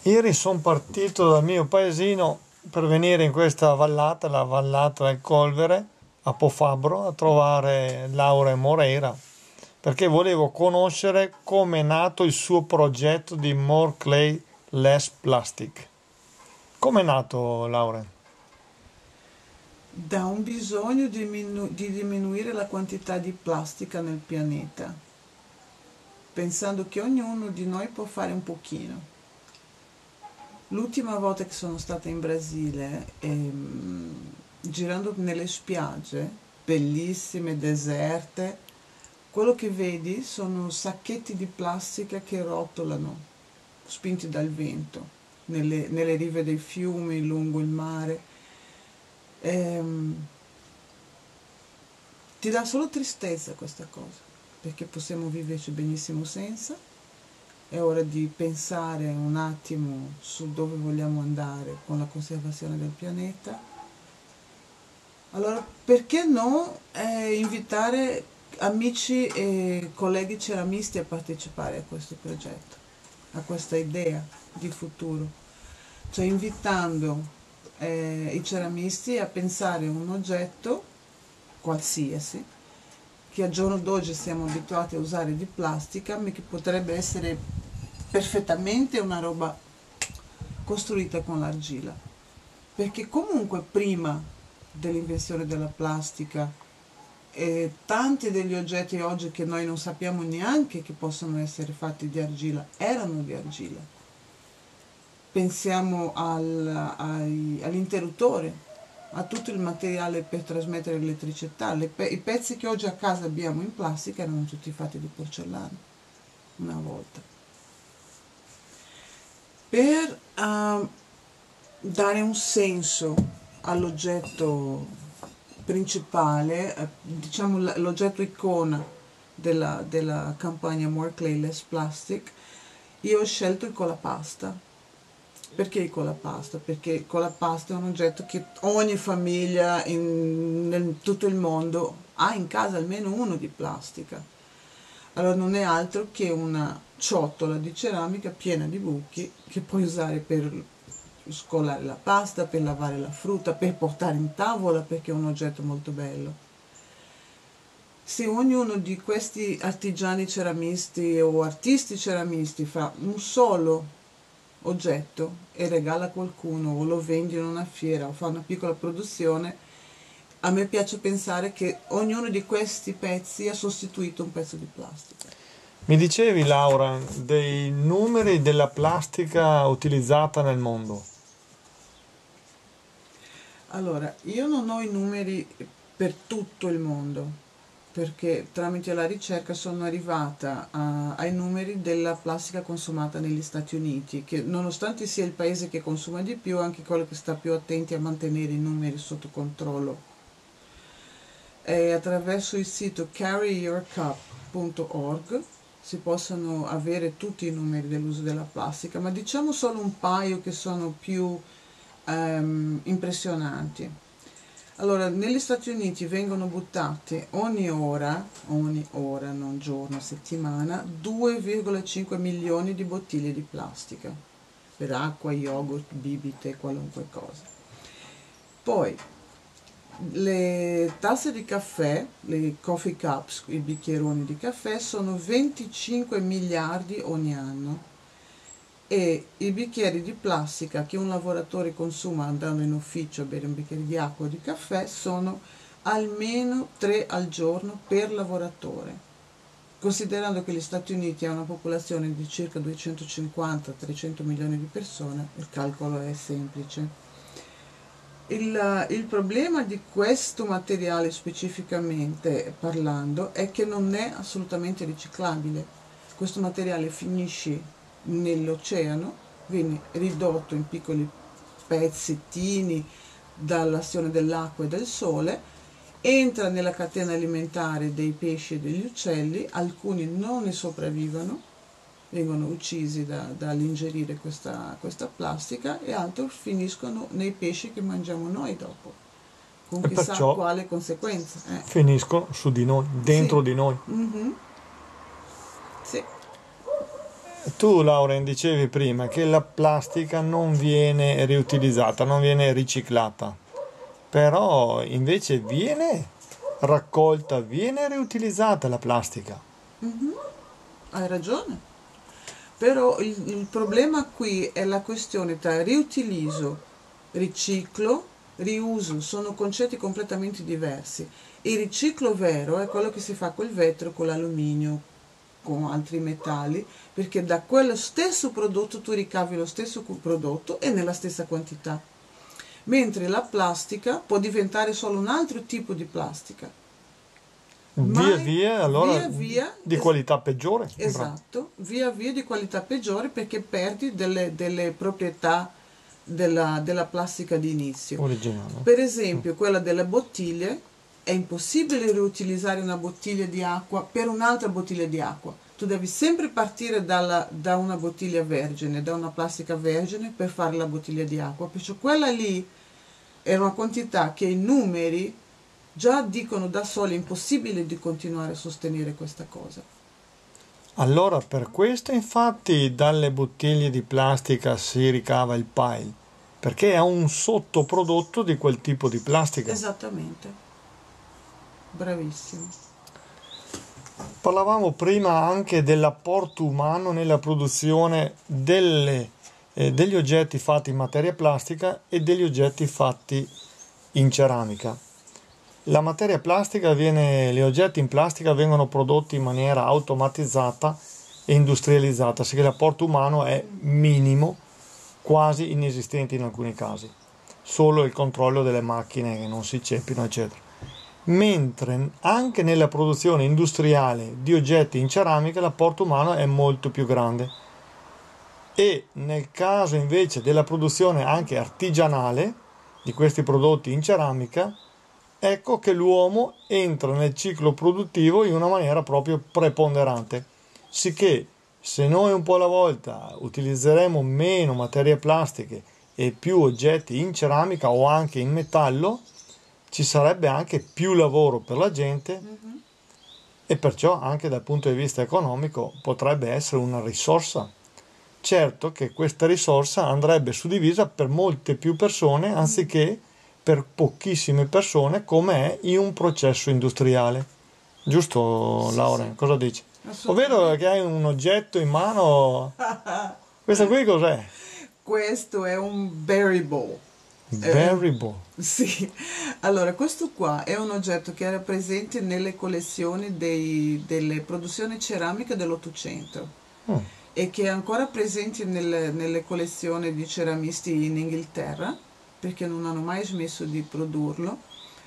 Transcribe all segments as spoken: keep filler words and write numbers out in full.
Ieri sono partito dal mio paesino per venire in questa vallata, la vallata del Colvere, a Pofabro, a trovare Laura Moreira, perché volevo conoscere come è nato il suo progetto di More Clay, Less Plastic. Come è nato, Laura? Da un bisogno di, diminu- di diminuire la quantità di plastica nel pianeta, pensando che ognuno di noi può fare un pochino. L'ultima volta che sono stata in Brasile, ehm, girando nelle spiagge, bellissime, deserte, quello che vedi sono sacchetti di plastica che rotolano, spinti dal vento, nelle, nelle rive dei fiumi, lungo il mare. Ehm, ti dà solo tristezza questa cosa, perché possiamo viverci benissimo senza. È ora di pensare un attimo su dove vogliamo andare con la conservazione del pianeta. Allora, perché no eh, invitare amici e colleghi ceramisti a partecipare a questo progetto, a questa idea di futuro? Cioè invitando eh, i ceramisti a pensare a un oggetto qualsiasi che al giorno d'oggi siamo abituati a usare di plastica, ma che potrebbe essere perfettamente una roba costruita con l'argilla. Perché comunque prima dell'invenzione della plastica, eh, tanti degli oggetti oggi che noi non sappiamo neanche che possono essere fatti di argilla, erano di argilla. Pensiamo al, ai, all'interruttore, a tutto il materiale per trasmettere l'elettricità. Le pe- I pezzi che oggi a casa abbiamo in plastica erano tutti fatti di porcellana, una volta. Per uh, dare un senso all'oggetto principale, eh, diciamo l- l'oggetto icona della, della campagna More Clay Less Plastic, io ho scelto il colapasta. Perché il colapasta? Perché il colapasta è un oggetto che ogni famiglia in nel tutto il mondo ha in casa almeno uno di plastica. Allora non è altro che una ciotola di ceramica piena di buchi che puoi usare per scolare la pasta, per lavare la frutta, per portare in tavola, perché è un oggetto molto bello. Se ognuno di questi artigiani ceramisti o artisti ceramisti fa un solo oggetto e regala a qualcuno o lo vende in una fiera o fa una piccola produzione, a me piace pensare che ognuno di questi pezzi ha sostituito un pezzo di plastica. Mi dicevi, Laura, dei numeri della plastica utilizzata nel mondo. Allora, io non ho i numeri per tutto il mondo, perché tramite la ricerca sono arrivata a- ai numeri della plastica consumata negli Stati Uniti, che nonostante sia il paese che consuma di più, è anche quello che sta più attenti a mantenere i numeri sotto controllo. E attraverso il sito carry your cup punto org si possono avere tutti i numeri dell'uso della plastica, ma diciamo solo un paio che sono più ehm, impressionanti. Allora, negli Stati Uniti vengono buttate ogni ora, ogni ora, non giorno, settimana, due virgola cinque milioni di bottiglie di plastica per acqua, yogurt, bibite, qualunque cosa. Poi, le tasse di caffè, le coffee cups, i bicchieroni di caffè, sono venticinque miliardi ogni anno e i bicchieri di plastica che un lavoratore consuma andando in ufficio a bere un bicchiere di acqua o di caffè sono almeno tre al giorno per lavoratore. Considerando che gli Stati Uniti hanno una popolazione di circa duecentocinquanta trecento milioni di persone, il calcolo è semplice. Il, il problema di questo materiale specificamente parlando è che non è assolutamente riciclabile. Questo materiale finisce nell'oceano, viene ridotto in piccoli pezzettini dall'azione dell'acqua e del sole, entra nella catena alimentare dei pesci e degli uccelli, alcuni non ne sopravvivono, vengono uccisi da, dall'ingerire questa, questa plastica e altri finiscono nei pesci che mangiamo noi dopo, con E chissà perciò quale conseguenza. Eh. finiscono su di noi, Sì. dentro di noi. Mhm. Sì. Tu, Lauren, dicevi prima che la plastica non viene riutilizzata, non viene riciclata, però invece viene raccolta, viene riutilizzata la plastica. Mhm, hai ragione. Però il, il problema qui è la questione tra riutilizzo, riciclo, riuso, sono concetti completamente diversi. Il riciclo vero è quello che si fa col vetro, con l'alluminio, con altri metalli, perché da quello stesso prodotto tu ricavi lo stesso cu- prodotto e nella stessa quantità. Mentre la plastica può diventare solo un altro tipo di plastica. Via Mai, via, allora, via via, di es- qualità peggiore, in pratica, esatto, via via di qualità peggiore perché perdi delle, delle proprietà della, della plastica di inizio. originale. Per Mm. esempio, quella delle bottiglie, è impossibile riutilizzare una bottiglia di acqua per un'altra bottiglia di acqua. Tu devi sempre partire dalla- da una bottiglia vergine, da una plastica vergine per fare la bottiglia di acqua. Perciò quella lì è una quantità che i numeri già dicono da soli, è impossibile di continuare a sostenere questa cosa. Allora, per questo infatti dalle bottiglie di plastica si ricava il pile, perché è un sottoprodotto di quel tipo di plastica. Esattamente, bravissimo. Parlavamo prima anche dell'apporto umano nella produzione delle, eh, degli oggetti fatti in materia plastica e degli oggetti fatti in ceramica. La materia plastica viene, gli oggetti in plastica vengono prodotti in maniera automatizzata e industrializzata, sicché l'apporto umano è minimo, quasi inesistente in alcuni casi. Solo il controllo delle macchine che non si ceppino, eccetera. Mentre anche nella produzione industriale di oggetti in ceramica l'apporto umano è molto più grande. E nel caso invece della produzione anche artigianale di questi prodotti in ceramica, ecco che l'uomo entra nel ciclo produttivo in una maniera proprio preponderante. Sicché se noi un po' alla volta utilizzeremo meno materie plastiche e più oggetti in ceramica o anche in metallo, ci sarebbe anche più lavoro per la gente Mhm. e perciò anche dal punto di vista economico potrebbe essere una risorsa. Certo che questa risorsa andrebbe suddivisa per molte più persone anziché per pochissime persone come è in un processo industriale. Giusto, Sì, Laura? sì, Cosa dici? Ho vedo assolutamente. che hai un oggetto in mano. Questo qui cos'è? Questo è un berry bowl. Eh, Variable. sì, allora questo qua è un oggetto che era presente nelle collezioni dei- delle produzioni ceramiche dell'Ottocento Mm. e che è ancora presente nelle, nelle collezioni di ceramisti in Inghilterra perché non hanno mai smesso di produrlo.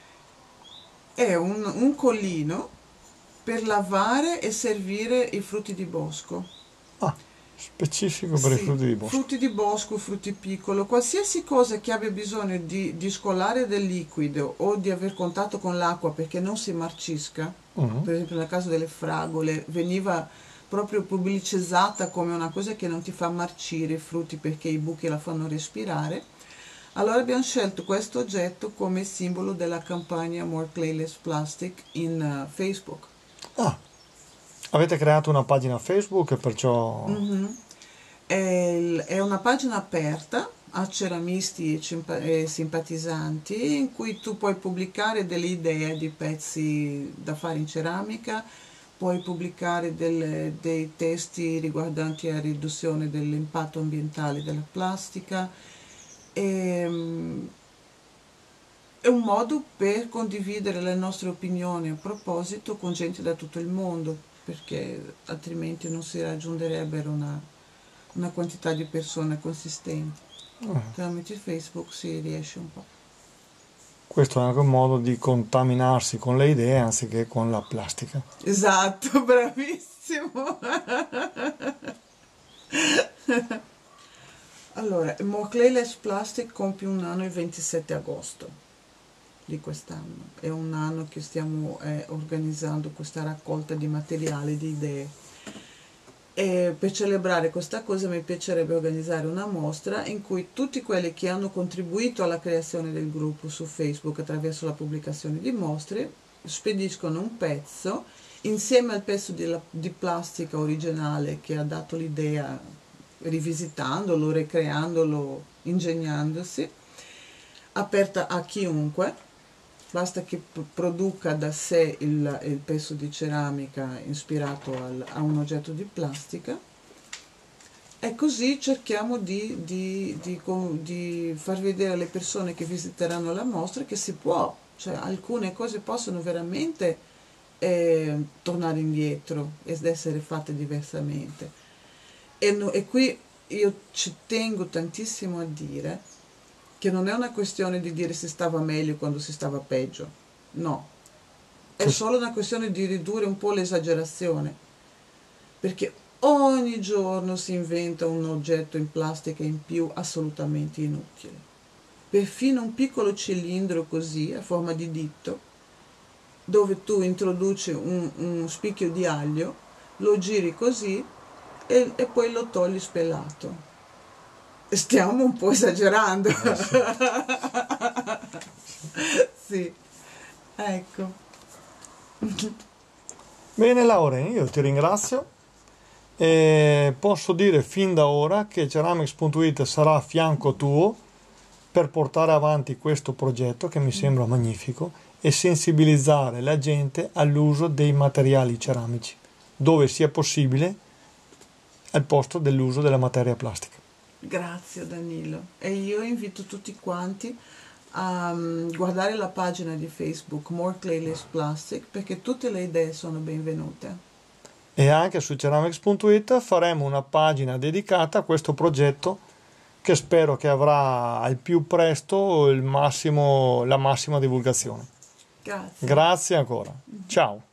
È un, un collino per lavare e servire i frutti di bosco. Ah, specifico per i Sì, frutti di bosco. frutti di bosco, frutti piccoli, qualsiasi cosa che abbia bisogno di, di scolare del liquido o di aver contatto con l'acqua perché non si marcisca, Mm. per esempio nel caso delle fragole, veniva proprio pubblicizzata come una cosa che non ti fa marcire i frutti perché i buchi la fanno respirare. Allora abbiamo scelto questo oggetto come simbolo della campagna More Clayless Plastic in eh, Facebook. Ah, avete creato una pagina Facebook e perciò... Mhm. È, il- è una pagina aperta a ceramisti e, cimpa- e simpatizzanti in cui tu puoi pubblicare delle idee di pezzi da fare in ceramica, puoi pubblicare delle- dei testi riguardanti la riduzione dell'impatto ambientale della plastica. E, mm, è un modo per condividere le nostre opinioni a proposito con gente da tutto il mondo, perché altrimenti non si raggiungerebbero una, una quantità di persone consistenti. Tramite Facebook si riesce un po'. Questo è anche un modo di contaminarsi con le idee anziché con la plastica. Esatto, bravissimo. Allora, More Plastic compie un anno il ventisette agosto di quest'anno. È un anno che stiamo eh, organizzando questa raccolta di materiali, di idee. E per celebrare questa cosa mi piacerebbe organizzare una mostra in cui tutti quelli che hanno contribuito alla creazione del gruppo su Facebook attraverso la pubblicazione di mostre spediscono un pezzo insieme al pezzo di, la- di plastica originale che ha dato l'idea, rivisitandolo, ricreandolo, ingegnandosi, aperta a chiunque, basta che p- produca da sé il, il pezzo di ceramica ispirato al- a un oggetto di plastica. E così cerchiamo di, di- di con- di far vedere alle persone che visiteranno la mostra che si può, cioè alcune cose possono veramente eh, tornare indietro ed essere fatte diversamente. E, no- e qui io ci tengo tantissimo a dire che non è una questione di dire si stava meglio quando si stava peggio, no, è Che s- solo una questione di ridurre un po' l'esagerazione, perché ogni giorno si inventa un oggetto in plastica in più assolutamente inutile. Perfino un piccolo cilindro così, a forma di dito, dove tu introduci un, un spicchio di aglio, lo giri così e, e poi lo togli spellato. Stiamo un po' esagerando. eh, sì, sì. Sì, ecco. Bene Laura, io ti ringrazio e posso dire fin da ora che ceramics punto it sarà a fianco tuo per portare avanti questo progetto che mi sembra magnifico e sensibilizzare la gente all'uso dei materiali ceramici, dove sia possibile, al posto dell'uso della materia plastica. Grazie Danilo. E io invito tutti quanti a mm, guardare la pagina di Facebook More Clayless Plastic perché tutte le idee sono benvenute. E anche su ceramics punto it faremo una pagina dedicata a questo progetto che spero che avrà al più presto il massimo, la massima divulgazione. Grazie. Grazie ancora. Ciao.